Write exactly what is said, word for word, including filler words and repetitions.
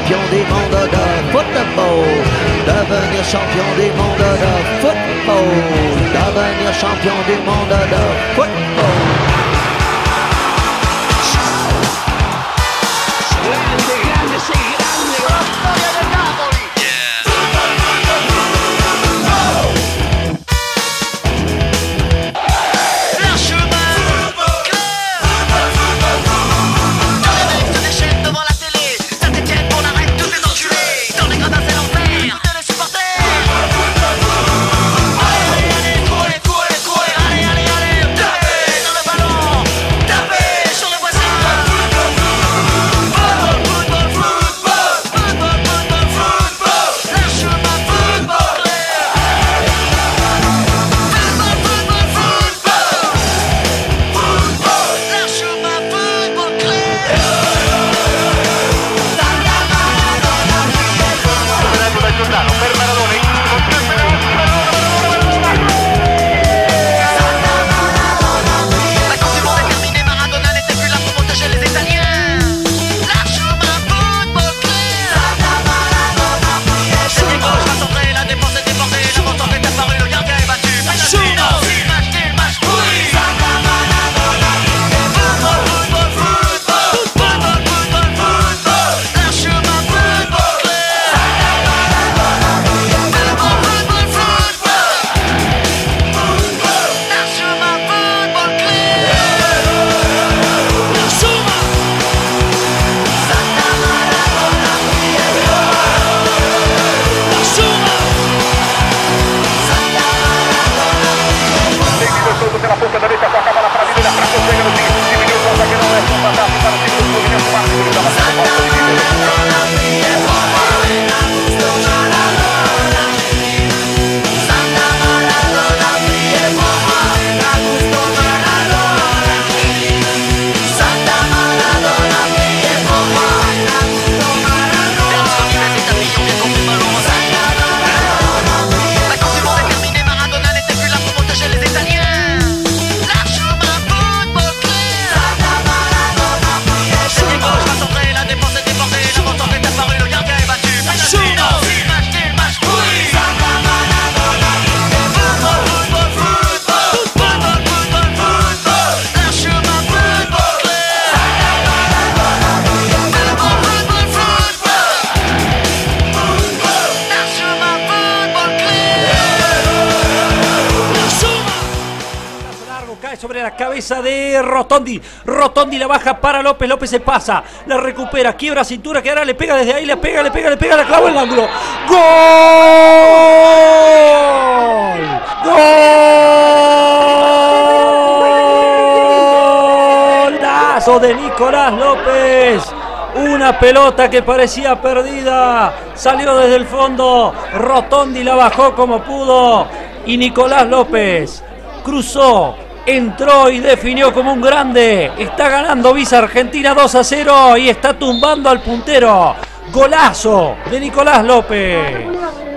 champion des mondes de football, devenir champion des mondes de football, devenir champion des mondes de football. Grande, grande, sei grande, la storia del Napoli. Sobre la cabeza de Rotondi. Rotondi la baja para López. López se pasa. La recupera. Quiebra cintura. Que ahora le pega desde ahí. Le pega, le pega, le pega. La clavó en el ángulo. ¡Gol! ¡Golazo de Nicolás López! Una pelota que parecía perdida. Salió desde el fondo. Rotondi la bajó como pudo. Y Nicolás López cruzó. Entró y definió como un grande. Está ganando Visa Argentina dos a cero y está tumbando al puntero. Golazo de Nicolás López.